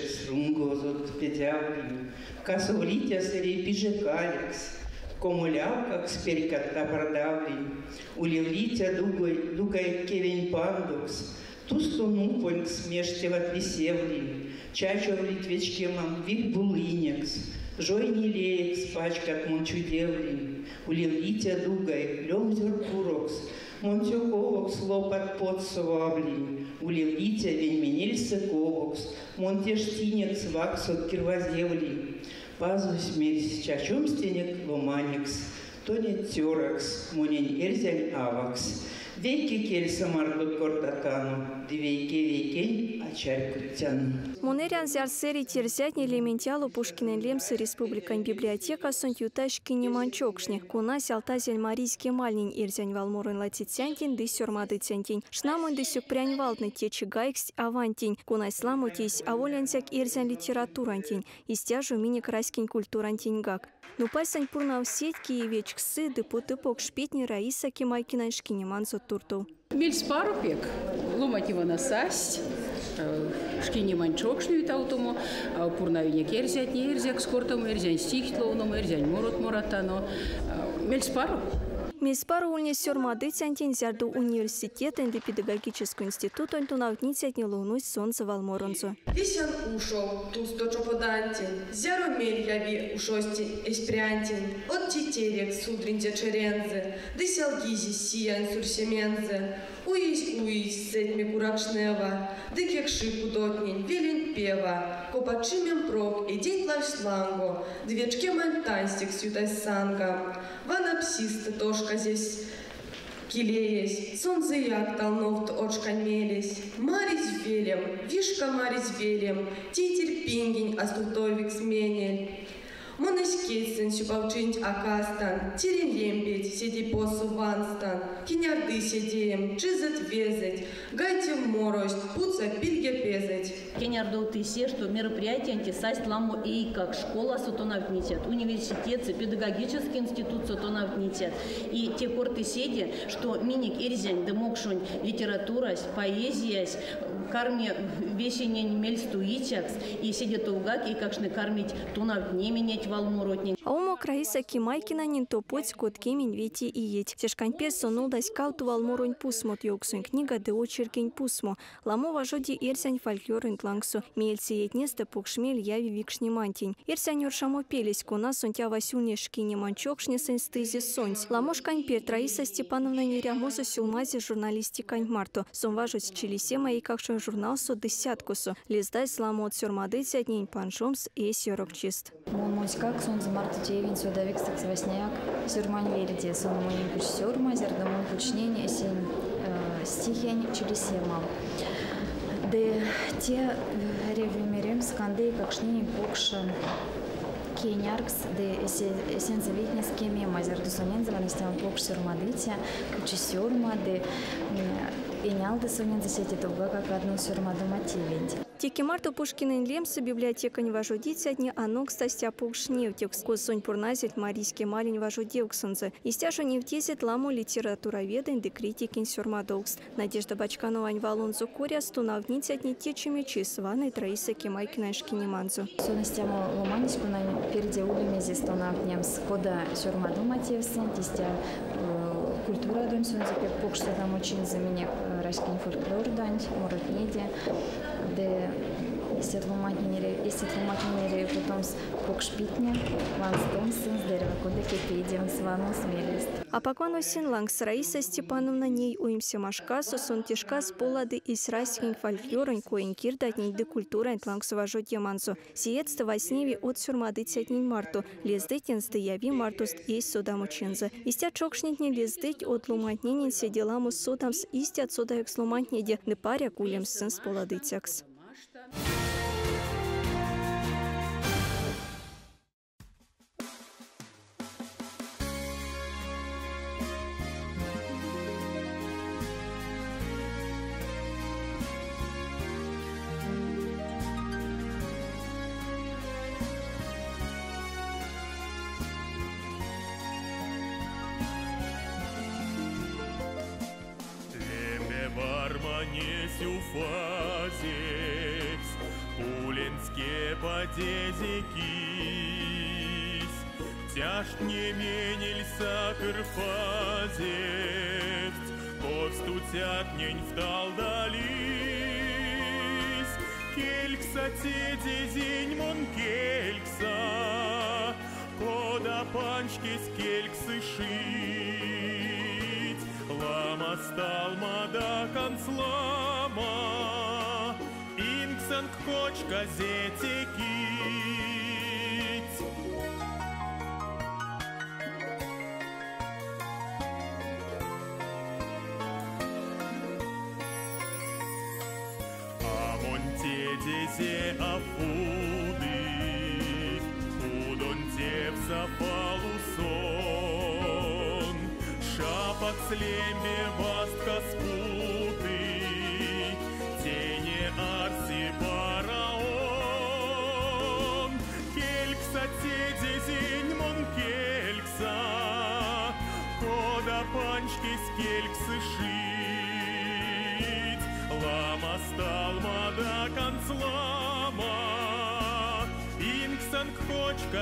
срунгозот педявлин, косовлитя сырей пижекалекс, комулявках сперикатта продавлин, улевлитя дугай кевень пандукс, тустуну понькс мештева присевлин, чачо в литвечке мам вик булынекс, жойни леекс пачкат мончудевлин, улевлитя дугай лемзер курокс, монтёковокс лопат подсовавлин, улевлитя веньменельсе ковокс, монтештинекс ваксот кирвазевлин, пазус мерсь чачом стенек ломаникс, тонет теракс, монень эрзянь авакс, веки кельса мардут кортакану, двейке векень ачарь кутяну. Монерян зярсери терзятни элементялу Пушкинен лемсы республикан библиотека сонтюташ кинеманчокшне, куна сялтазель марийский мальнин эрзянь валморын латицянтин ды сёрмады цянтин. Шнамон ды сюкпрянь валтны течи гайкс авантин, куна сламу тейс аволянсяк эрзянь литературантин, истяжу мини краскин культурантин гак. Ну пайсань пурнав сеть киевечксы ды путыпок шпетни Раиса Кимайкинан шкинеманзо турту. Мельс парупек, ломать его на састь, шкинеманчокшню таутому, пурнавине керзят, не эрзяк скортому, эрзянь стихтловному, эрзянь морот моратано. Мельс пару. Мельспару ульне сёрмады цянтин зярду университетен ды педагогический институт онтунавницятни лунусь сонза валморонзо. Висян ушел, тусто чоподантин, зяромель яви ушости эспрянтин, от тетерек судринте черензе, дысял гизи сиян сурсемензе, уись сетьми куракшнева, дыкек шику дотнин, велень пева, копачимен прок, и день плавь сланго, двечке мантанстик сюдай санга, ванапсисты тошка здесь килеясь, солнце як толновт очкань мелись, марить велем, вишка марить велем, титер пингень астутовик сменель. Монескейсен сюпавчинь акастан, тирен лемпеть, седи посу ванстан, кинярды седеем, чизет везеть, гайте в морость, пуца пильге пезеть. Кинярду ты се, что мероприятие антисасть ламу и как школа сотонавтнитет, университет, педагогический институт сотонавтнитет. И те корты седи, что миник эрзянь, демокшунь, литературась, поэзиясь, карме весенень мельстуитякс, и седи тугак, и какшны кармить тунавтне менять валмуротник. А умок Раиса Кимайкина нин топоть кот кемень вети и еть. Тешканьпес сонулдась кауту валмурунь пусмот йоксунь книга де очеркень пусмо. Ламова жоди эрсянь фольклорын тлангсу. Мельси етнесте пукшмель яви викшнимантень. Эрсянь оршамо пелись куна сонтя васюльне шкинеманчокшне сенстызи сонсь. Ламош каньпет Раиса Степановна нерямозу сюлмази журналистикань марту. Сомважуть чилисема и какшон журнал со десяткусу. Лиздай сламо от сюрмады цяднень паншомс и сёрок чист. Как сон за марта тевин сюда викстакс восняк сюрмань верите сон моим пуч сюрма зердомон пучнень сень стихень чилисема. Де те ревимерем скандей как шнини покша Кеняркс, де эссензавитне скеме мазерду соненза ванестям покш сюрмадитя кучи сюрма де пенял де соненза сети туга как одну сюрмаду мотивенти. Теки марту Пушкинен лемсы библиотека не вожудится дни, а ног стастя пукшневтекс. Косунь пурназит марийский малень вожудевксонзе. Истяжу не втесит ламу литературоведен де критикин сюрмадокс. Надежда Бачканова валунзу куря стунавница дни течами чисваны Раиса Кимайкина шкинеманзу. Сонестямо ломаничку на переде улиме здесь стунавнем схода сюрмаду мотивсен, тестя культура дон сонзе пукшта там очень за меня рашкин фольклор дань, морот неде. Де истетломатнери потом с покшпитня, ванстомсен, с дерева кодеки пейдем с вану смелест. А покону синлангс Раиса Степановна ней уимся машкасу сон тишка с полады и с райским фольклорен коин кирдать ней де культура интлангс вожот яманцу. Сиетство восневи от сюрмады цятней марту, лездетин сдаяви мартуст есть содам ученза. Истя чокшнитни лездеть от луматненин седеламу содам с истят содаек слуматнеде, не паря кулем сын с полады тякс. Барманесю фазекс, пулен Ленске подезикись, тяжт не менельса кырфазевть, повстутят нень вдалдались, келькса те дезень мон келькса, кода панчки с кельксы шить, лама стал мада концлама, инксанг кочка зетекить. Дезе афуды, удон тепса полусон, шапок слембе бастка спуты, тени арси параон, келькса те дезень мон келькса, кода панчки с кельксы шить, лама стал мада концлама, инксан кочка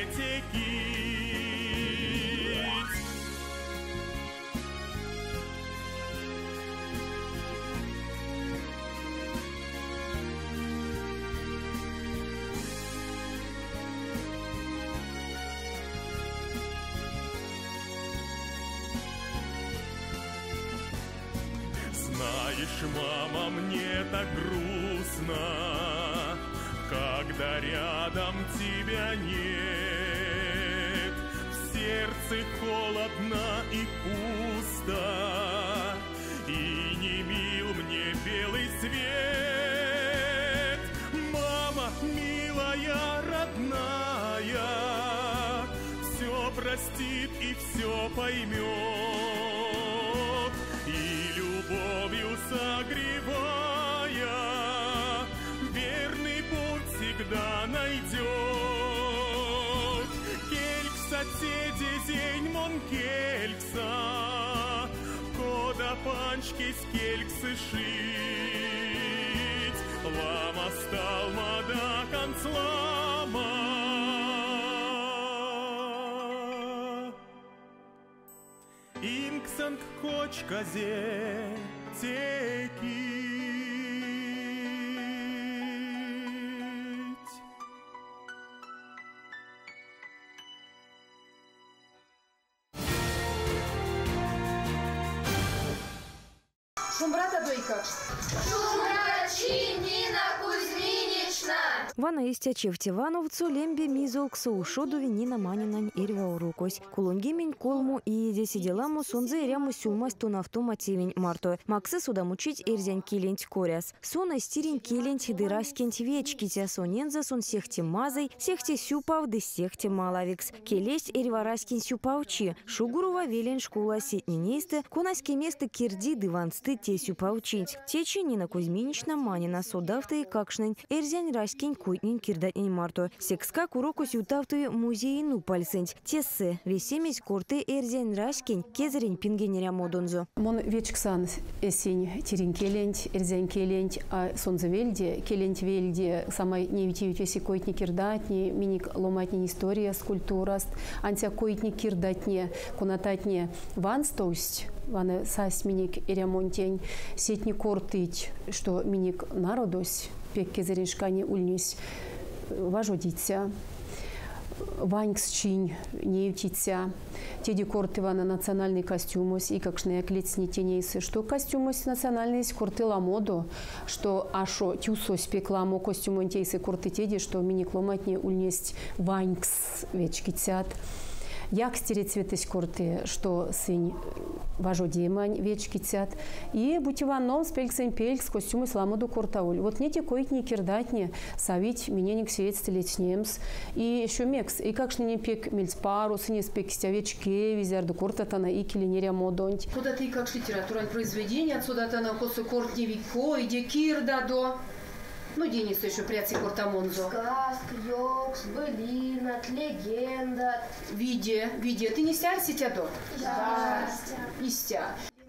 зетекить. Знаешь, мама, мне так грустно, когда рядом тебя нет. В сердце холодно и пусто, и не мил мне белый свет. Мама, милая, родная, все простит и все поймет, и любовью согревая, верный путь всегда найдет. Келькса те дезень мон келькса, кода панчки с кельксы шить, лама стал мада концлама. Инксанг кочка зетекить. Шумбрата дойка. Шумбрачи Нина Кузьминична. Вана истячевте вановцу лембе мизолксу ушодуви Нина Манинань ирва урукось. Кулунгимень колму и еде сиделаму сонзе ряму сюлмась тунавтума тивень марто. Максы судам учить эрзянь киленть коряс. Сона стирень киленть дыраскенть вечки тя сонензе сон сехте мазай, сехте сюпав да сехте малавикс. Келесть эрвараскин сюпавчи. Шугурова велен школа сетненейсты, конаське место кирди дывансты те сюпавчить. Течи Нина Кузьминична Манина судавты какшнень эрзянь раскень куйтнень кирдатнень марто. Секска курокус ютавты музейну пальсенць. Тессы весемесь корты эрзянь раскень кезерень пингенеря модонзу. Мон вечксан эсень тирин келенть, эрзянь келенть, а сонзе вельде, келенть вельде, самай невитивить веси койтни кирдатни, миник ломатни история, скульптураст, антя койтни кирдатне, кунататне ванстоусть, ваны сась миник эремонтень, сетни кортыть, что миник народось, пек кезереншкани ульнюсь, важодиться. Ванькс чинь не ютиться. Те декорты на национальный костюмос и как шне клецни тенейсы. Что костюмос национальный корты ламоду, что ашо тюсос пекламо костюмон тейсы корты теди, что миникломатне ульнесть ванькс вечкитят. Як стереть цветы корты, что сын важодемань вечкитят. И бутиваном спельксен пелькс костюмы сламоду кортауль. Вот не те койтни кирдатни, савить миненик светстолетнемс. И еще мекс. И как шне не пек мельспару, сыне спек стявечке, визярду кортатана и килинеря модонть. Куда ты как литературное произведение, отсюда-то на косу кортни вико, иди кирдадо. Ну, Денис еще пряцей кортамонзо. Сказка, йокс, былина, легенда. Виде. Ты не стярся тядо? Да. Истя.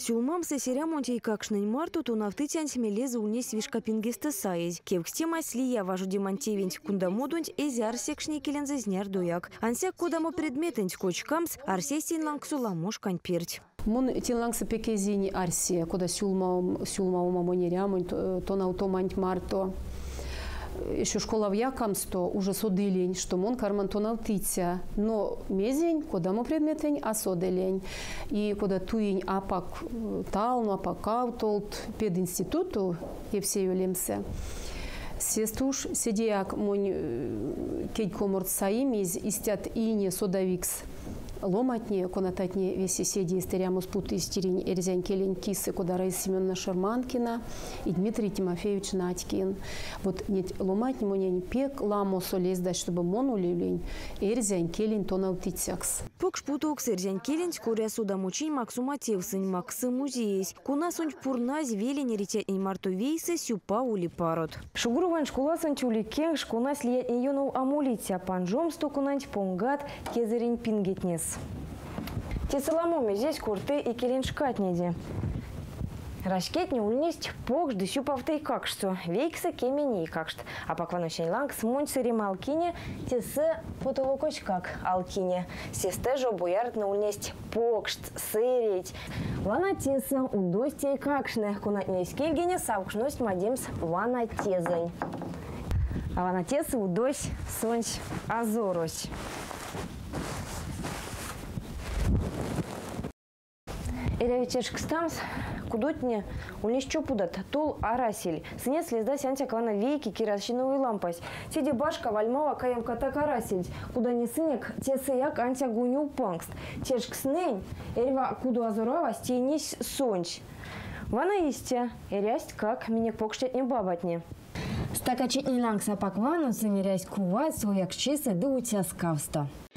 Сюлмам сесерямонтей какшнень марту тунавтытян смелезы унес вишка пингесты саез. Кевкстема слия важу демонтевень кундамодунь эзяр секшни келензе зняр дуяк. Ансяк кодамо предметень кочкамс арсесин лангсула мошкань перть. Мон тинлангсы пекезини арсия, куда сюлмаум амонерямонь тонаутоманть марто. Еще школа в Якамсто уже соделень, что мон карман тонавтыця, но мезень, куда мо предметень, а соделень. И куда туинь апак талну, апак каутолт пединституту Евсею Лемсе. Сестуш сидяк монь кейкоморт саимиз истят ине содавикс. Ломатне, конататне весь соседи истерямус пут истеринь эрзянь келень кисы, куда Раиса Семеновна Шарманкина и Дмитрий Тимофеевич Надькин. Вот нет ломатне монень пек ламо солез дать, чтобы мону ливлень эрзянь келень тонаутицякс. Пок шпутокс эрзянь келень скоря судамучинь максуматевсынь максы музеys. Кунасунь пурназ велень ритятнень марту вейсы сюпа ули парот. Шугурувань школасын тюли кең шкунас лиятнень юнов амулитя панжом стокунанть понгат кезерень пингетнес. Те соломоми здесь курты и келеншкатниди. Рашкетни ульнесть покш да сюпавтей какшто. Вейкса кемени какшт. А покваночный ланг смонь сырим алкине тесе потолокоч как алкине. Сестежо буярд на ульнесть покшт сырить. Вана теса удостей какшне. Кунатнесть кельгене саукшность мадимс вана тезань. А вана теса удось сонч азорось. Эрявичешк стамс, кудотне, улись чопудат, тол арасель. Сынец лезда сянтя квана вейки кирасщиновой лампась. Сиди башка вальмава каем катак арасель. Куда не сынек, те сыяк антя гуню пангст. Чешк снень, эрва куду азурава стейнись сонч. Вана истя, эрясть как минек покштет не бабатне. Стакачетни лангса паквану сынерясь кува, свояк чиса да утя скавста.